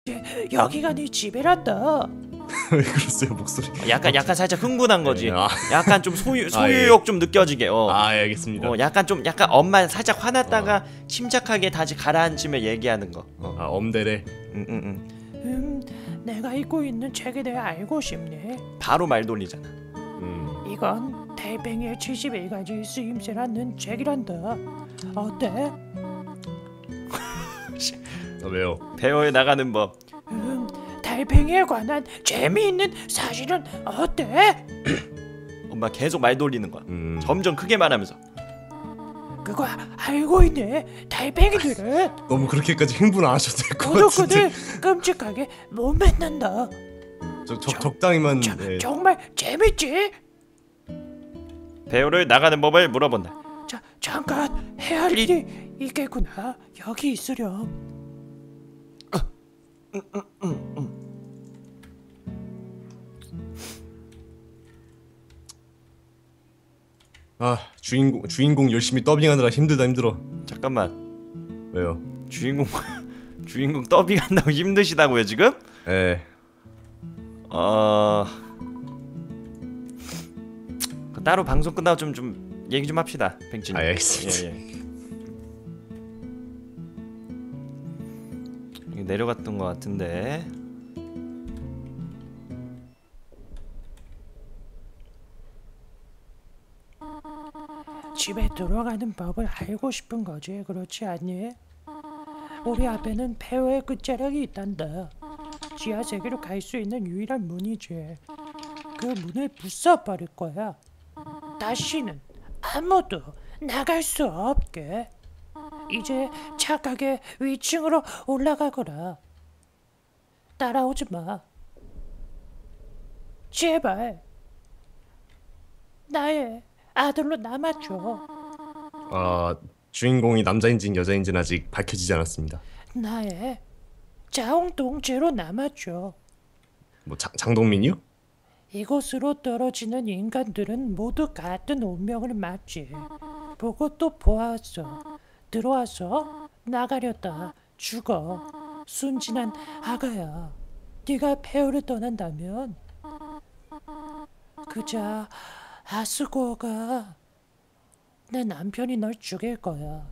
여기가 네 집이란다. 왜 그러세요 목소리? 약간 살짝 흥분한 거지. 네, 아. 약간 좀 소유욕 좀 느껴지게. 아, 예, 알겠습니다. 약간 엄마 살짝 화났다가 침착하게 다시 가라앉으며 얘기하는 거. 아, 엄대래. 내가 읽고 있는 책에 대해 알고 싶네. 바로 말 돌리잖아. 이건 달팽이의 71가지 쓰임새라는 책이란다. 어때? 왜요? 배워에 나가는 법. 달팽이에 관한 재미있는 사실은 어때? 엄마 계속 말 돌리는 거야. 점점 크게 말하면서. 그거 알고 있네. 달팽이들은 너무 그렇게까지 흥분 안 하셔도 될 것 같은데. 도둑들 끔찍하게 못 맺는다. 적당히만. 네. 정말 재밌지? 배우를 나가는 법을 물어본다. 잠깐 해야 할 일이 있겠구나. 여기 있으렴. 아, 주인공 열심히 더빙하느라 힘들어. 잠깐만. 왜요? 주인공 더빙한다고 힘드시다고요 지금? 예. 따로 방송 끝나고 좀 얘기 좀 합시다, 뱅진. 알겠습니다. 예. 내려갔던 것 같은데. 집에 들어가는 법을 알고 싶은 거지, 그렇지 않니? 우리 앞에는 폐허의 끝자락이 있단다. 지하 세계로 갈 수 있는 유일한 문이지. 그 문을 부숴버릴 거야. 다시는 아무도 나갈 수 없게. 이제 착하게 위층으로 올라가거라. 따라오지 마. 제발. 나의 아들로 남아줘. 주인공이 남자인지 여자인지는 아직 밝혀지지 않았습니다. 나의 자웅동체로 남아줘. 뭐 장동민이요? 이곳으로 떨어지는 인간들은 모두 같은 운명을 맞지. 보고 또 보았어. 들어와서 나가려다 죽어. 순진한 아가야. 네가 폐허를 떠난다면 그자 아스고가 내 남편이 널 죽일 거야.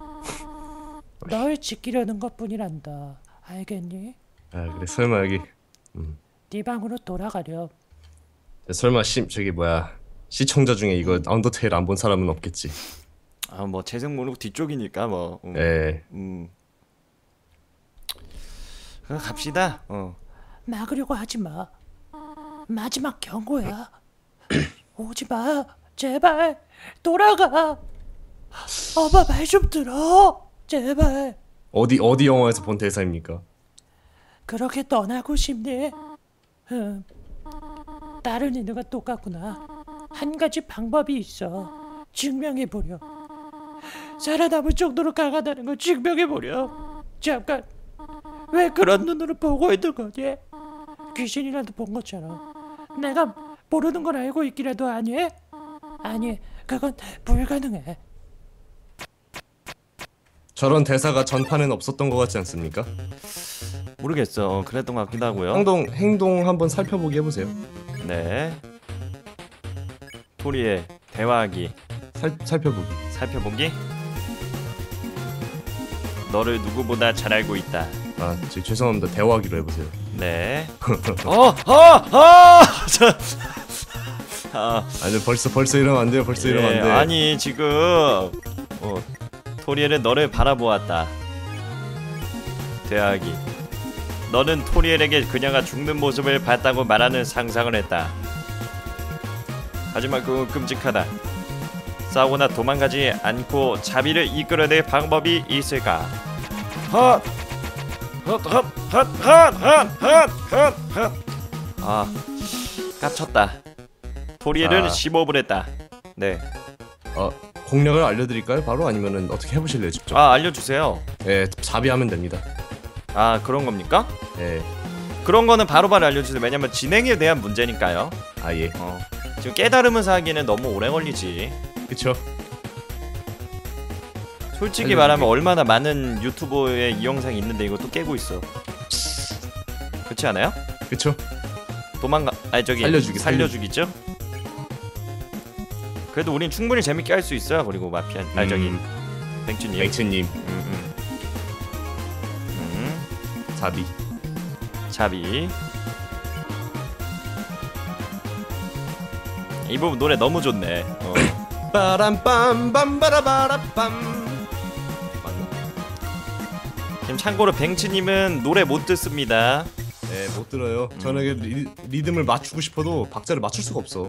널 지키려는 것뿐이란다. 알겠니? 아, 그래. 설마 여기 네 방으로 돌아가렴. 설마 시청자 중에 이거 언더테일 안 본 사람은 없겠지. 뭐 재생 모르고 뒤쪽이니까 뭐. 예. 그럼 갑시다. 막으려고 하지 마. 마지막 경고야. 오지 마. 제발 돌아가. 엄마 말 좀 들어. 제발. 어디 영화에서 본 대사입니까? 그렇게 떠나고 싶니? 다른 인류가 똑같구나. 한 가지 방법이 있어. 증명해보려. 살아남을 정도로 강하다는 걸 증명해보려. 잠깐. 왜 그런 눈으로 보고 있는 거지? 귀신이라도 본 것처럼. 내가 모르는 걸 알고 있기라도 하니? 아니, 그건 불가능해. 저런 대사가 전판에는 없었던 것 같지 않습니까? 모르겠어. 그랬던 것 같기도 하고요. 행동 한번 살펴보기 해보세요. 네. 토리의 대화하기. 살펴보기. 너를 누구보다 잘 알고 있다. 죄송합니다. 대화하기로 해보세요. 네. 아니 벌써 이러면 안 돼요. 이러면 안 돼. 아니 지금 토리엘은 너를 바라보았다. 대화하기. 너는 토리엘에게 그녀가 죽는 모습을 봤다고 말하는 상상을 했다. 하지만 그건 끔찍하다. 싸우거나 도망가지 않고 자비를 이끌어낼 방법이 있을까? 깝쳤다. 토리엘은 심호흡을 했다. 네. 공략을 알려드릴까요? 바로 아니면은 어떻게 해보실래요? 직접? 알려주세요. 네, 자비하면 됩니다. 그런 겁니까? 네. 그런 거는 바로바로 알려주세요. 왜냐면 진행에 대한 문제니까요. 예. 지금 깨달으면서 하기에는 너무 오래 걸리지. 그쵸. 솔직히 말하면 얼마나 많은 유튜브에 이 영상이 있는데 이것도 깨고 있어. 그렇지 않아요? 그쵸? 아니 저기 살려주기죠? 그래도 우린 충분히 재밌게 할 수 있어요. 그리고 마피아 아니 저기 뱅츠님. 뱅츠님. 자비. 이 부분 노래 너무 좋네. 빠람빰빰바라바라빰. 맞나? 지금 참고로 뱅츠님은 노래 못 듣습니다. 네, 못 들어요. 저는 리듬을 맞추고 싶어도 박자를 맞출 수가 없어.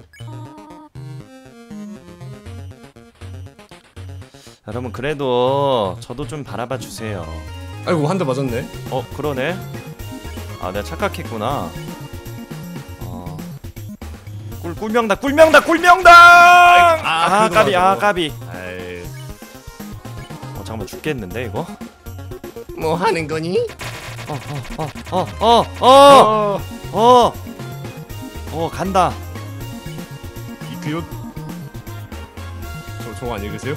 여러분 그래도 저도 좀 바라봐 주세요. 아이고 한 대 맞았네. 그러네. 아 내가 착각했구나. 꿀명당. 까비. 아이. 잠깐만 죽겠는데 이거? 뭐 하는 거니? 간다. 이크요? 저거 안 읽으세요?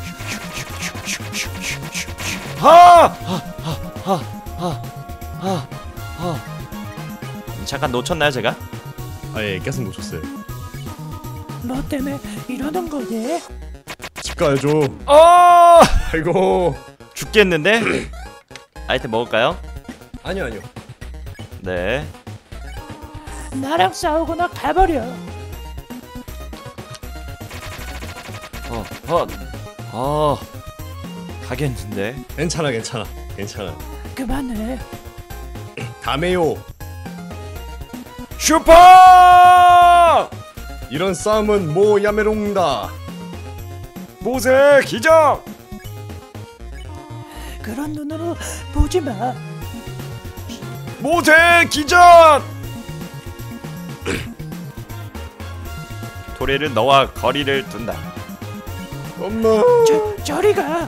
잠깐 놓쳤나요 제가? 아예 계속 놓쳤어요. 너 때문에 이러는 거니? 집 가야죠. 아이고. 죽겠는데? 아이템 먹을까요? 아니요. 네. 나랑 싸우거나 가버려. 가겠는데? 괜찮아. 그만해. 다메요. 슈퍼! 이런 싸움은 뭐 야메롱다. 모세 기적! 그런 눈으로 보지 마. 모세 기적! 토레는 너와 거리를 둔다. 엄마. 저리 가.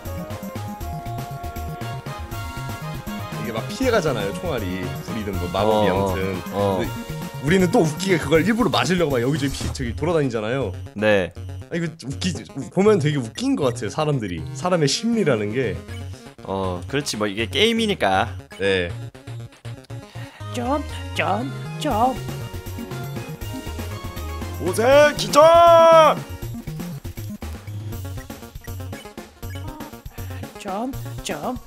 이게 막 피해가잖아요 총알이. 불이든 뭐 마법이 아무튼. 근데 우리는 또 웃기게 그걸 일부러 맞으려고 막 여기저기 저기 돌아다니잖아요. 네. 이거 보면 되게 웃긴 것 같아요. 사람의 심리라는 게. 그렇지 뭐 이게 게임이니까. 네. 점. 모세 기적! 점.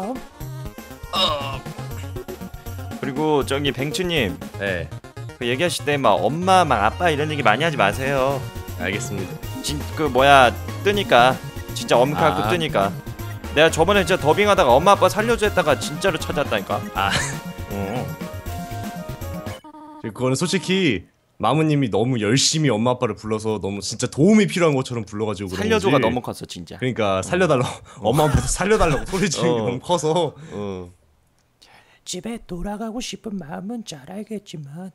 그리고 저기 뱅츠님, 네. 그 얘기하실 때 막 엄마 막 아빠 이런 얘기 많이 하지 마세요. 알겠습니다. 뜨니까 진짜 엄카고 뜨니까. 내가 저번에 진짜 더빙하다가 엄마 아빠 살려줘 했다가 진짜로 찾았다니까. 그거는 솔직히 마무님이 너무 열심히 엄마 아빠를 불러서 너무 진짜 도움이 필요한 것처럼 불러가지고 그런 살려줘가 거지. 너무 컸어 진짜. 그러니까 살려달라고 엄마 아빠한테 살려달라고 소리 지르는 게 너무 커서. 집에 돌아가고 싶은 마음은 잘 알겠지만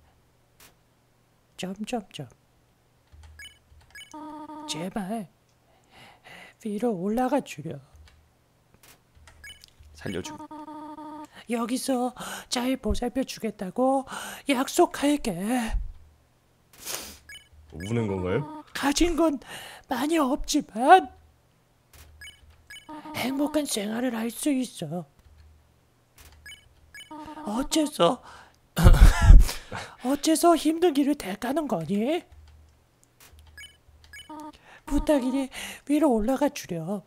제발 위로 올라가 주려. 살려줘. 여기서 잘 보살펴 주겠다고 약속할게. 우는 건가요? 가진 건 많이 없지만 행복한 생활을 할 수 있어. 어째서 힘든 길을 택하는 거니? 부탁이니 위로 올라가 주렴.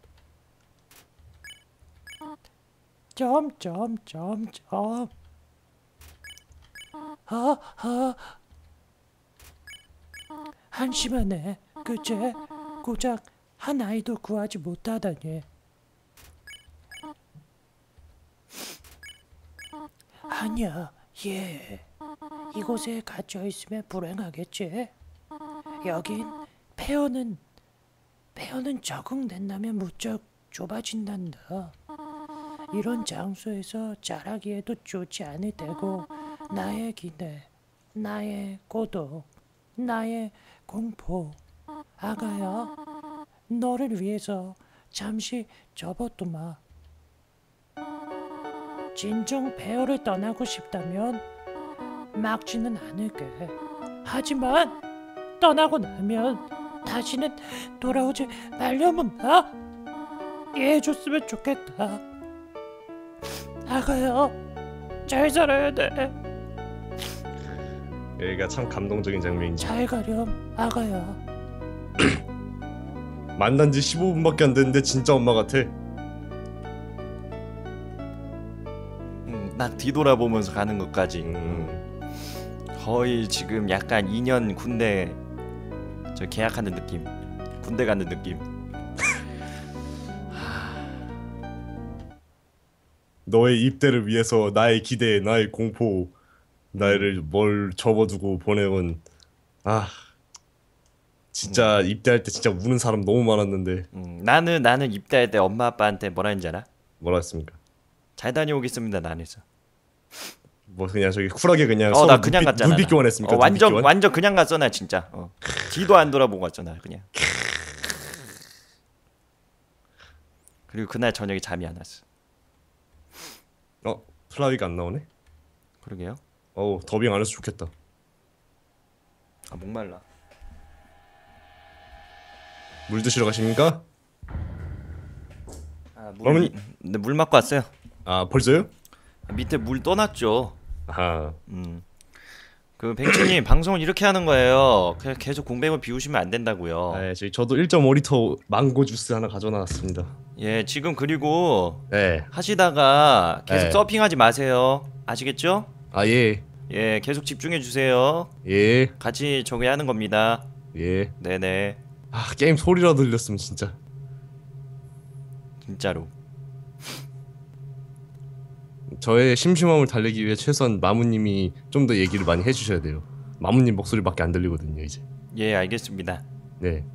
한심하네. 그치? 고작 한 아이도 구하지 못하다니. 아니야, 이곳에 갇혀 있으면 불행하겠지. 여긴 폐허는 적응된다면 무척 좁아진단다. 이런 장소에서 자라기에도 좋지 않을 테고 나의 기대, 나의 고독, 나의 공포. 아가야, 너를 위해서 잠시 접어두마. 진정 폐허를 떠나고 싶다면 막지는 않을게. 하지만 떠나고 나면 다시는 돌아오지 말려면 이해해줬으면 좋겠다. 아가야, 잘 살아야 돼. 얘가 참 감동적인 장면이지. 잘 가렴 아가야. 만난 지 15분밖에 안 됐는데 진짜 엄마 같아. 딱 뒤돌아보면서 가는 것까지. 거의 지금 약간 2년 군대 저 계약하는 느낌. 군대 가는 느낌. 너의 입대를 위해서 나의 기대, 나의 공포, 나를 뭘 접어두고 보내온. 아 진짜 입대할 때 진짜 우는 사람 너무 많았는데. 나는 입대할 때 엄마 아빠한테 뭐라 했는지 알아? 뭐라 했습니까? 잘 다녀오겠습니다. 난 했어. 뭐 그냥 저기 쿨하게 그냥 나 서로 그냥 갔잖아. 눈빛 교환했습니까? 눈빛 완전 교환? 완전 그냥 갔어 나 진짜. 뒤도 안 돌아보고 갔어 나 그냥. 그리고 그날 저녁에 잠이 안 왔어. 플라위가 안 나오네? 그러게요. 더빙 안 해서 좋겠다. 아 목말라. 물 드시러 가십니까? 물, 네, 물 맞고 왔어요. 아 벌써요? 밑에 물 떠났죠. 아하. 그 뱅치님 방송을 이렇게 하는 거예요. 그냥 계속 공백을 비우시면 안 된다고요. 네, 저도 1.5리터 망고 주스 하나 가져놨습니다. 예, 지금 그리고 네. 하시다가 계속 네. 서핑하지 마세요. 아시겠죠? 아 예. 예, 계속 집중해 주세요. 예. 같이 저기 하는 겁니다. 예. 네네, 아 게임 소리라도 들렸으면 진짜. 진짜로. 저의 심심함을 달래기 위해 최소한 마무님이 좀 더 얘기를 많이 해주셔야 돼요. 마무님 목소리밖에 안 들리거든요 이제. 예, 알겠습니다. 네.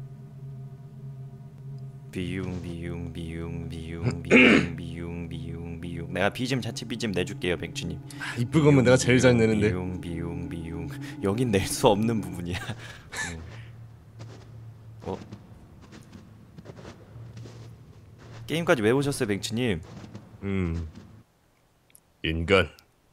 비용 비용 비용 비용 비용 비용 비용 비용. 내가 BGM 자체 BGM 내줄게요, 뱅치님. 이쁠 거면 내가 제일 잘 내는데. 비용 비용 비용. 여긴 낼 수 없는 부분이야. 게임까지 왜 오셨어요, 뱅치님? 인간.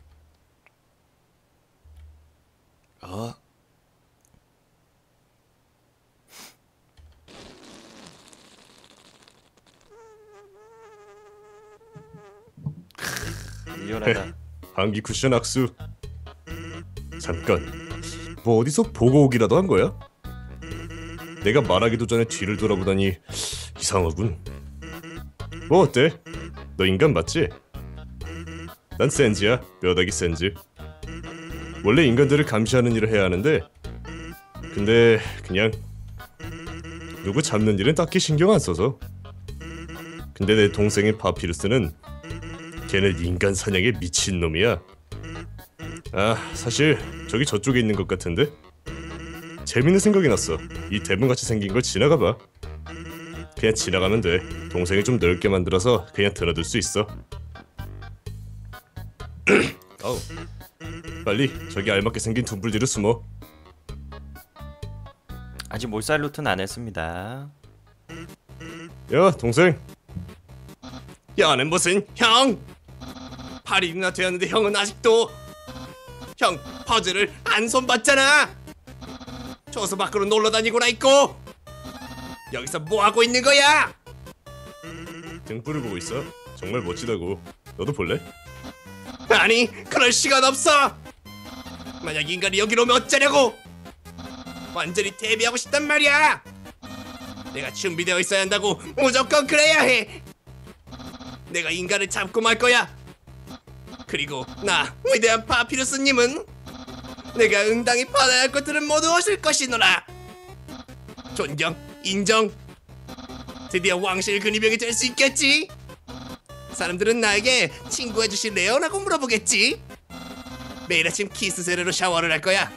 리얼하다. 방귀 쿠션 악수. 잠깐. 뭐 어디서 보고 오기라도 한 거야? 내가 말하기도 전에 뒤를 돌아보다니 이상하군. 뭐 어때? 너 인간 맞지? 난 센즈야. 뼈다귀 센즈. 원래 인간들을 감시하는 일을 해야 하는데 근데 그냥 누구 잡는 일은 딱히 신경 안 써서. 근데 내 동생인 파피루스는 걔는 인간 사냥에 미친 놈이야. 아 사실 저기 저쪽에 있는 것 같은데? 재밌는 생각이 났어. 이 대문같이 생긴 걸 지나가봐. 그냥 지나가면 돼. 동생을 좀 넓게 만들어서 그냥 들어둘 수 있어. 어우. 빨리 저기 알맞게 생긴 둥불 뒤로 숨어. 아직 몰살 루트는 안 했습니다. 야 동생. 야는 무슨 형? 8일이나 되었는데 형은 아직도 형 퍼즐을 안 손봤잖아. 조수 밖으로 놀러 다니고나 있고 여기서 뭐 하고 있는 거야? 등불을 보고 있어. 정말 멋지다고. 너도 볼래? 아니 그럴 시간 없어. 만약 인간이 여기로 오면 어쩌려고? 완전히 데뷔하고 싶단 말이야. 내가 준비되어 있어야 한다고. 무조건 그래야 해. 내가 인간을 잡고 말 거야. 그리고 나 위대한 파피루스님은 내가 응당히 받아야 할 것들은 모두 오실 것이노라. 존경, 인정. 드디어 왕실 근위병이 될 수 있겠지. 사람들은 나에게 친구해주실래요? 라고 물어보겠지. 매일 아침 키스 세례로 샤워를 할 거야.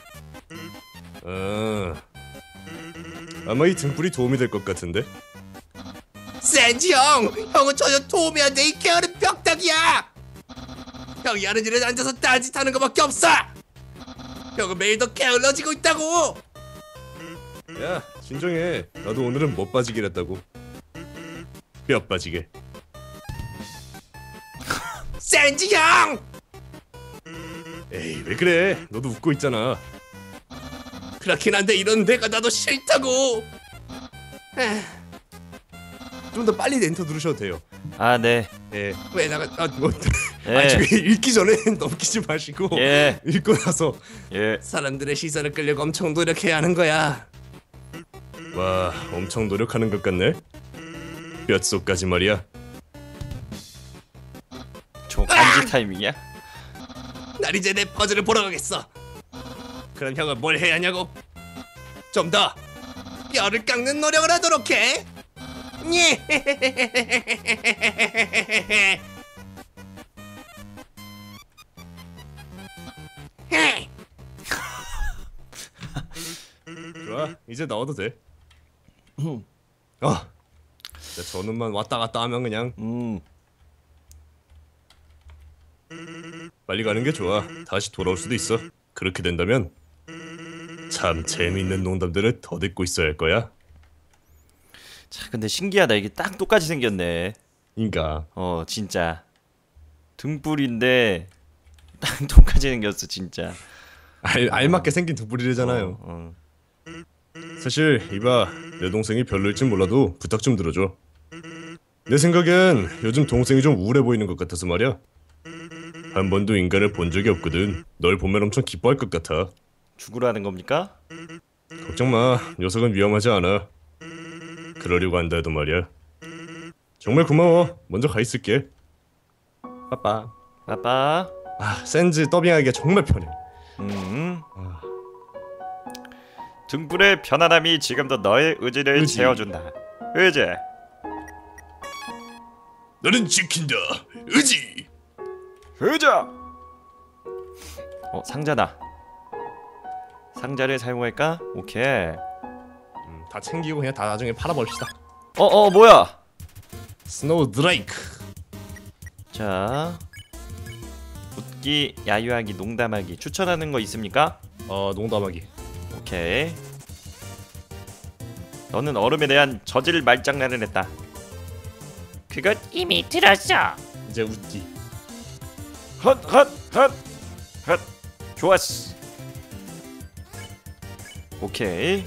아마 이 등불이 도움이 될 것 같은데. 센지 형! 형은 전혀 도움이 안 돼. 이 게으른 벽닥이야. 형이 하는 일은 앉아서 딴짓하는 것밖에 없어. 형은 매일 더 게을러지고 있다고. 야 진정해. 나도 오늘은 못 빠지기랬다고. 뼈 빠지게. 센지 형! 에이 왜 그래. 너도 웃고 있잖아. 그렇긴 한데 이런 내가 나도 싫다고. 좀 더 빨리 엔터 누르셔도 돼요. 아, 네. 왜 나가 뭐 예. 아 저기 읽기 전에 넘기지 마시고 예. 읽고 나서 예. 사람들의 시선을 끌려고 엄청 노력해야 하는 거야. 와, 엄청 노력하는 것 같네. 뼛속까지 말이야. 저 간지 타이밍이야? 날 이제 내 퍼즐을 보러 가겠어. 그럼 형은 뭘 해야 하냐고? 좀 더 뼈를 깎는 노력을 하도록 해. 좋아, 이제 나와도 돼. 아, 저 놈만 왔다 갔다 하면 그냥 빨리 가는 게 좋아. 다시 돌아올 수도 있어. 그렇게 된다면 참 재미있는 농담들을 더 듣고 있어야 할 거야. 자, 근데 신기하다. 이게 딱 똑같이 생겼네. 그러니까 진짜 등불인데 딱 똑같이 생겼어 진짜. 알맞게 생긴 두 뿌리래잖아요. 사실 이봐, 내 동생이 별로일진 몰라도 부탁 좀 들어줘. 내 생각엔 요즘 동생이 좀 우울해 보이는 것 같아서 말이야. 한 번도 인간을 본 적이 없거든. 널 보면 엄청 기뻐할 것 같아. 죽으라는 겁니까? 걱정 마, 녀석은 위험하지 않아. 그러려고 한다 해도 말이야. 정말 고마워. 먼저 가 있을게. 빠빠. 빠빠. 아, 센즈 더빙하기가 정말 편해. 등불의 편안함이 지금도 너의 의지를 의지. 채워준다. 의지. 너는 지킨다. 의지. 의자. 상자다. 상자를 사용할까? 오케이. 다 챙기고 그냥 다 나중에 팔아버립시다. 뭐야? 스노우 드레이크. 자, 웃기, 야유하기, 농담하기 추천하는 거 있습니까? 농담하기. 오케이. 너는 얼음에 대한 저질 말장난을 했다. 그것 이미 들었어. 이제 웃기. 헛. 좋았어. 오케이.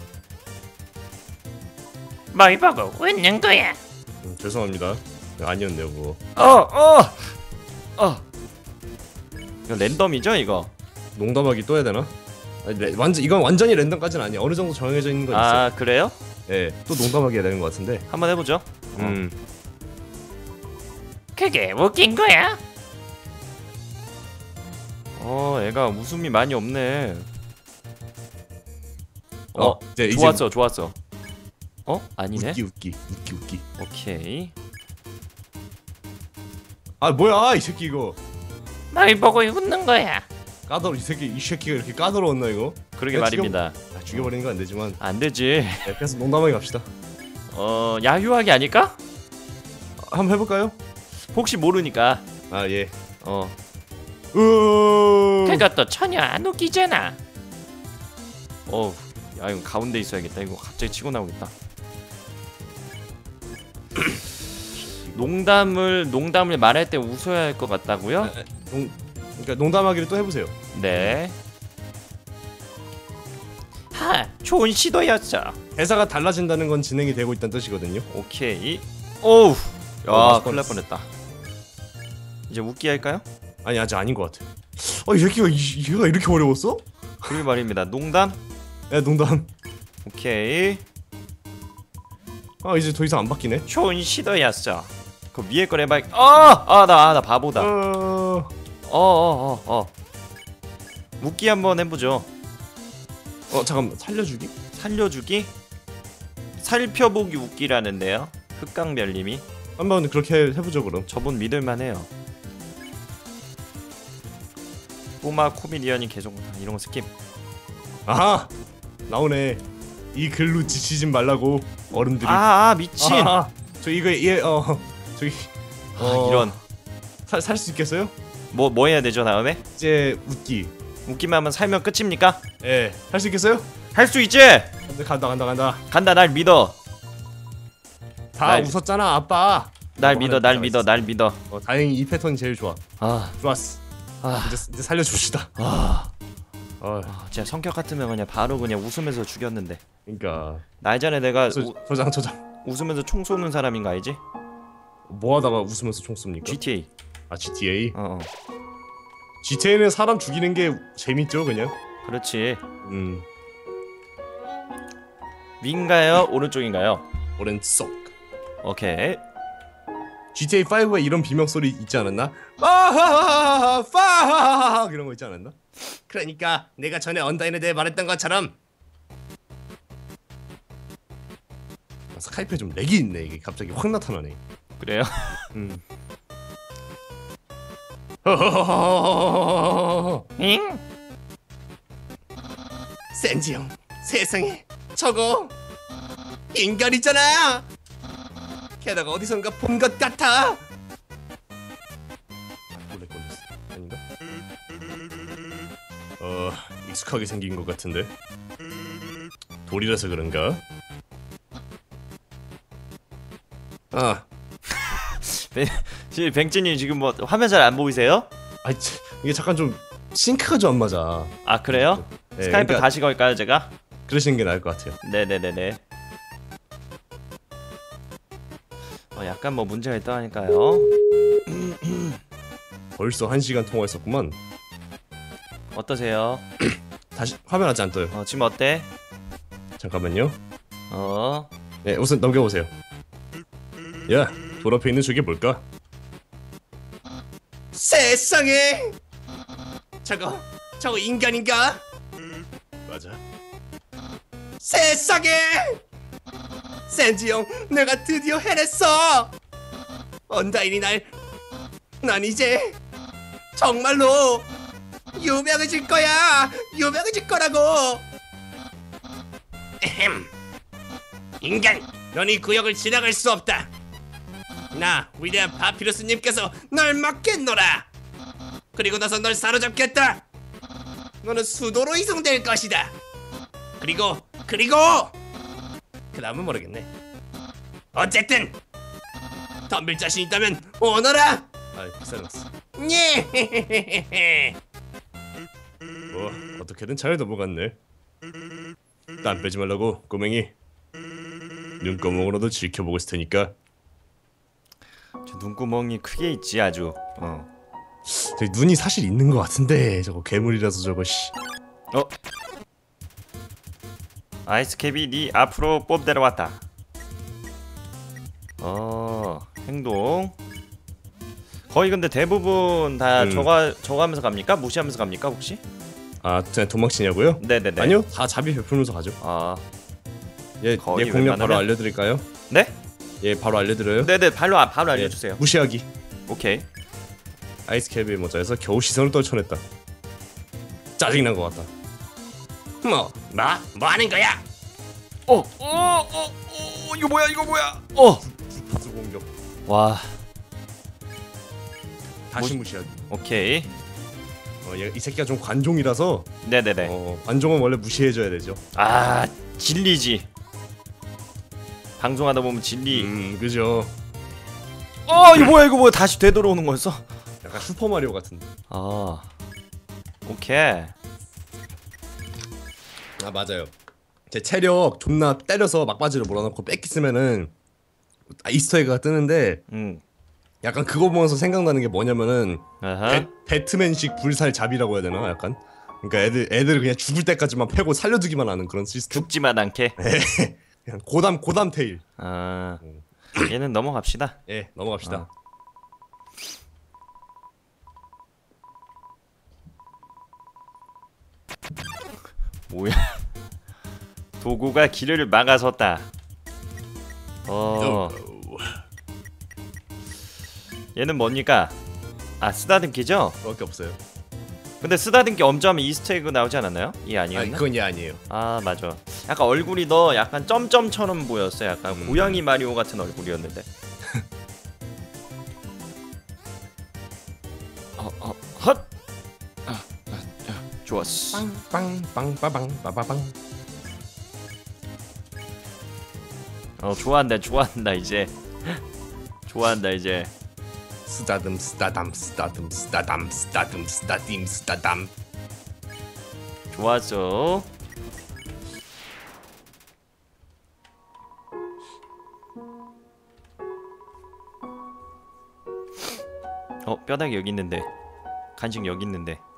뭘 보고 웃는 거야? 죄송합니다. 아니었네요 그거. 이거 랜덤이죠 이거? 농담하기 또 해야 되나? 아니, 이건 완전히 랜덤까지는 아니야. 어느 정도 정해져 있는 건 있어. 아 그래요? 예, 또 농담하기 해야 되는 것 같은데. 한번 해보죠. 그게 웃긴 거야? 애가 웃음이 많이 없네. 이제 좋았어. 아니네. 웃기. 오케이. 아 뭐야 이 새끼 이거. 뭘 보고 웃는 거야? 이 새끼가 이렇게 까다로웠나 이거? 그러게 내가 말입니다. 죽여버리는 건 안 되지만. 안 되지. 네, 그래서 농담하게 갑시다. 야유하기 아닐까? 한번 해볼까요? 혹시 모르니까. 아 예. 그것도 전혀 안 웃기잖아. 야 이거 가운데 있어야겠다. 이거 갑자기 치고 나오겠다. 농담을 말할 때 웃어야 할 것 같다고요? 그러니까 농담하기를 또 해보세요. 네. 좋은 시도였어. 대사가 달라진다는 건 진행이 되고 있다는 뜻이거든요. 오케이. 오우. 야, 맞을 큰일 날 뻔했다. 이제 웃기 할까요? 아니 아직 아닌 것 같아. 이 새끼가 얘가 이렇게 어려웠어? 그러게 말입니다. 농담? 네, 농담. 오케이. 이제 더 이상 안 바뀌네. 좋은 시도였어. 그 위에 걸 해봐. 나 바보다. 웃기 한번 해보죠. 잠깐만, 살려주기? 살려주기? 살펴보기 웃기라는데요. 흑강별님이. 한번 그렇게 해보죠 그럼. 저분 믿을만해요. 꼬마 코미디언이 계속 이런 거 스킵. 아하, 나오네. 이 글로 지치진 말라고 어른들이. 미친. 저 이거 저기 이런. 살 수 있겠어요? 뭐 해야 되죠 다음에? 이제 웃기. 웃기만 하면 살면 끝입니까? 예, 할 수 있겠어요? 할 수 있지. 간다. 간다. 날 믿어. 다 웃었잖아 아빠. 날 믿어. 다행히 이 패턴이 제일 좋아. 좋았어. 이제 살려줍시다. 진짜 성격 같으면 그냥 바로 그냥 웃으면서 죽였는데. 그러니까 나 예전에 내가 저장. 웃으면서 총 쏘는 사람인 거 알지? 뭐 하다가 웃으면서 총 쏩니까? GTA. 아 GTA? 어, 어. GTA는 사람 죽이는 게 재밌죠 그냥. 그렇지. 음 위인가요? 오른쪽인가요? 오른쪽. 오케이. GTA 5에 이런 비명 소리 있지 않았나? 아하하하하 파하하하 이런 거 있지 않았나? 그러니까 내가 전에 언다인에 대해 말했던 것처럼 스카이프에 좀 렉이 있네. 이게 갑자기 확 나타나네. 그래요? 음. 잉? 센지 형, 세상에 저거 인간이잖아. 게다가 어디선가 본 것 같아. 렉 걸렸어. 아닌가? 익숙하게 생긴 것 같은데. 돌이라서 그런가? 아, 뱅찌님 지금 뭐 화면 잘 안 보이세요? 아이 이게 잠깐 좀 싱크가 좀 안 맞아. 아 그래요? 네, 스카이프 그러니까 다시 걸까요 제가? 그러시는 게 나을 것 같아요. 네네네네. 약간 뭐 문제가 있다니까요. 벌써 1시간 통화했었구만. 어떠세요? 다시 화면 아직 안 떠요. 지금 어때? 잠깐만요. 어 네, 우선 넘겨보세요. 야, 돌 앞에 있는 저게 뭘까? 세상에! 저거 인간인가? 맞아. 세상에! 센지 형, 내가 드디어 해냈어! 언다인이 난 이제 정말로 유명해질 거야! 유명해질 거라고! 에헴. 인간, 넌 이 구역을 지나갈 수 없다. 나 위대한 파피루스님께서 널 막겠노라. 그리고 나서 널 사로잡겠다. 너는 수도로 이송될 것이다. 그리고 그 다음은 모르겠네. 어쨌든 덤빌 자신 있다면 오너라. 아, 비싸졌어. 예. 뭐 어떻게든 잘 넘어갔네. 땀 빼지 말라고 꼬맹이. 눈꺼멍으로도 지켜보고 있을 테니까. 저 눈구멍이 크게 있지 아주. 저기 눈이 사실 있는 것 같은데 저거 괴물이라서 저거 씨. 아이스캡이 네 앞으로 뽑대러 왔다. 행동. 거의 근데 대부분 다 저거 하면서 갑니까? 무시하면서 갑니까 혹시? 아, 그냥 도망치냐고요? 네네네. 아니요, 다 자비 베풀면서 가죠. 얘 거의 공략 바로 웬만하면? 알려드릴까요? 네? 얘 바로 알려드려요? 네네 바로 예, 알려주세요. 무시하기. 오케이. 아이스캡의 모자에서 겨우 시선을 떨쳐냈다. 짜증난 것 같다. 뭐 하는 거야? 이거 뭐야? 부수 공격. 와. 다시 무시하기. 오케이. 이 새끼가 좀 관종이라서 네네네. 관종은 원래 무시해줘야 되죠. 진리지. 방송하다 보면 진리. 그죠. 이거 뭐야 다시 되돌아오는 거였어? 약간 슈퍼마리오 같은데. 오케이. 맞아요. 제 체력 존나 때려서 막바지를 몰아넣고 뺏기으면은 이스터에그가 뜨는데 약간 그거 보면서 생각나는 게 뭐냐면은 배트맨식 불살잡이라고 해야 되나 약간. 그러니까 애들을 그냥 죽을 때까지만 패고 살려두기만 하는 그런 시스템. 죽지만 않게. 그냥 고담 테일. 얘는 넘어갑시다. 예, 넘어갑시다. 뭐야? 도구가 길을 막아섰다. 얘는 뭡니까? 쓰다듬기죠? 그밖에 없어요. 근데 쓰다듬기 엄지하면 이스터에그 나오지 않았나요? 이 아니었나? 그건 얘 아니에요. 맞아. 약간 얼굴이 너 약간 점점처럼 보였어. 약간 고양이 마리오 같은 얼굴이었는데. 헛. 좋았어. 빵빵빵빠빵. 좋아한다 이제. 좋아한다 이제. 쓰다듬. 좋았어. 뼈다귀 여기 있는데 간식 여기 있는데